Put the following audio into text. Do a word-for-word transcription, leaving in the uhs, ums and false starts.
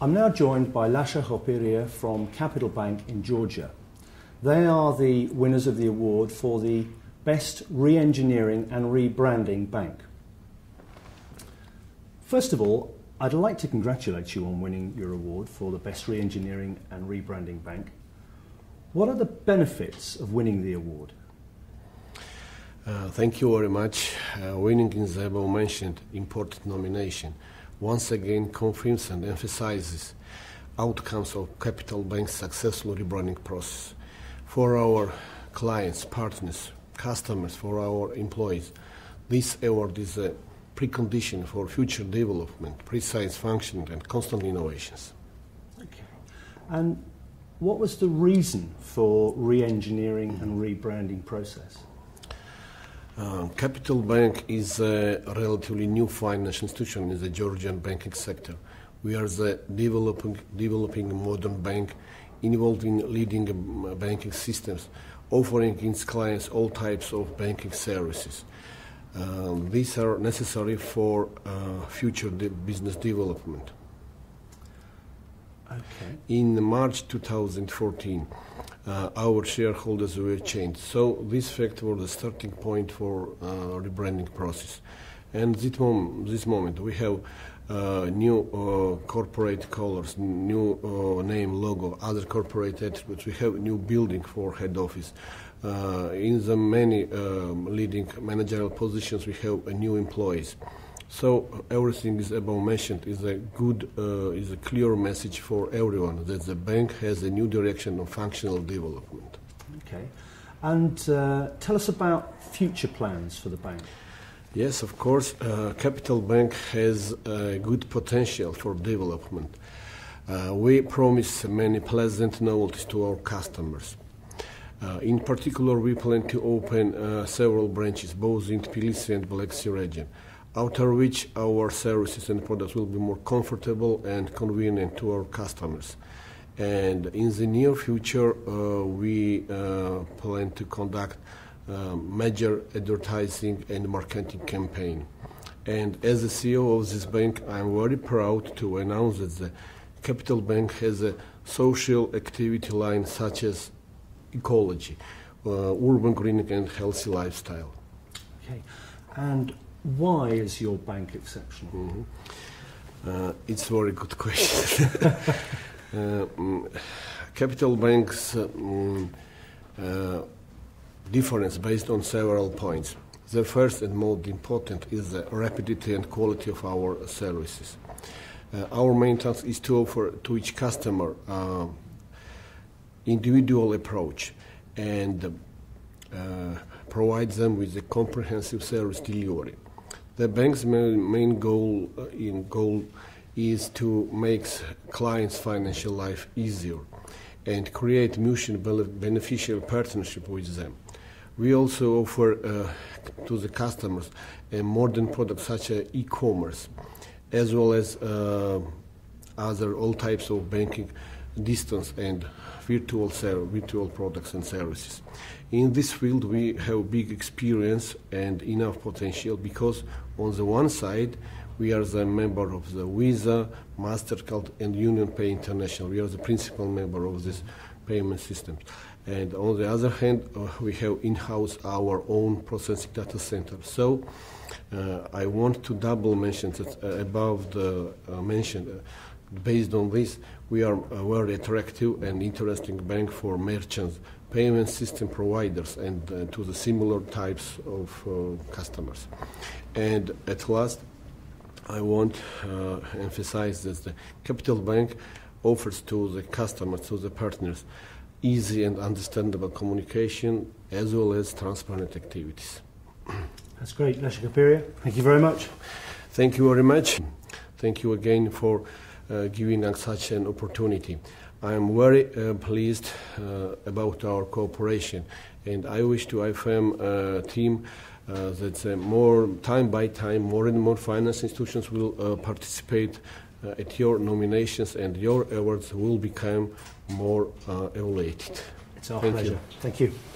I'm now joined by Lasha Khoperia from Capital Bank in Georgia. They are the winners of the award for the Best Re-Engineering and Rebranding Bank. First of all, I'd like to congratulate you on winning your award for the Best Re-Engineering and Rebranding Bank. What are the benefits of winning the award? Uh, thank you very much. Uh, winning in the above-mentioned important nomination once again confirms and emphasizes outcomes of Capital Bank's successful rebranding process. For our clients, partners, customers, for our employees, this award is a precondition for future development, precise functioning and constant innovations. Okay. And what was the reason for re-engineering and rebranding process? Uh, Capital Bank is a relatively new financial institution in the Georgian banking sector. We are the developing, developing modern bank involved in leading banking systems, offering its clients all types of banking services. Um, these are necessary for uh, future de business development. Okay. In March two thousand fourteen, uh, our shareholders were changed, so this fact was the starting point for uh, rebranding process. And this, mom this moment we have uh, new uh, corporate colors, new uh, name, logo, other corporate attributes. We have new building for head office. Uh, in the many um, leading managerial positions, we have uh, new employees. So everything is above mentioned is a good, uh, is a clear message for everyone that the bank has a new direction of functional development. Okay, and uh, tell us about future plans for the bank. Yes, of course, uh, Capital Bank has a good potential for development. Uh, we promise many pleasant novelties to our customers. Uh, in particular, we plan to open uh, several branches, both in Tbilisi and Black Sea region, after which our services and products will be more comfortable and convenient to our customers. And in the near future, uh, we uh, plan to conduct uh, major advertising and marketing campaign. And as the C E O of this bank, I'm very proud to announce that the Capital Bank has a social activity line such as ecology, uh, urban greening and healthy lifestyle. Okay, and why is your bank exceptional? Mm-hmm. uh, it's a very good question. uh, um, Capital Bank's uh, um, uh, difference based on several points. The first and most important is the rapidity and quality of our services. Uh, our main task is to offer to each customer uh, individual approach and uh, provide them with a comprehensive service delivery. The bank's main, main goal, uh, in goal is to make clients' financial life easier and create mutually beneficial partnership with them. We also offer uh, to the customers a modern product such as e-commerce, as well as uh, other all types of banking, distance and virtual virtual products and services. In this field, we have big experience and enough potential because, on the one side, we are the member of the Visa, MasterCard, and UnionPay International. We are the principal member of this payment systems. And on the other hand, uh, we have in-house our own processing data center. So, uh, I want to double mention that uh, above the uh, mentioned. Uh, Based on this, we are a very attractive and interesting bank for merchants, payment system providers, and uh, to the similar types of uh, customers. And at last, I want to uh, emphasize that the Capital Bank offers to the customers, to the partners, easy and understandable communication as well as transparent activities. That's great, Lasha Khoperia. Thank you very much. Thank you very much. Thank you again for Uh, giving us such an opportunity. I am very uh, pleased uh, about our cooperation, and I wish to I F M uh, team uh, that uh, more time by time, more and more finance institutions will uh, participate uh, at your nominations, and your awards will become more uh, evaluated. It's our Thank pleasure. You. Thank you.